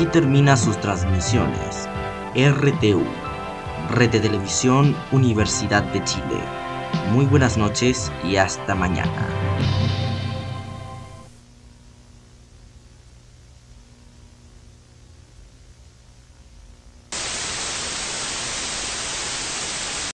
aquí termina sus transmisiones. RTU, Red de Televisión Universidad de Chile. Muy buenas noches y hasta mañana.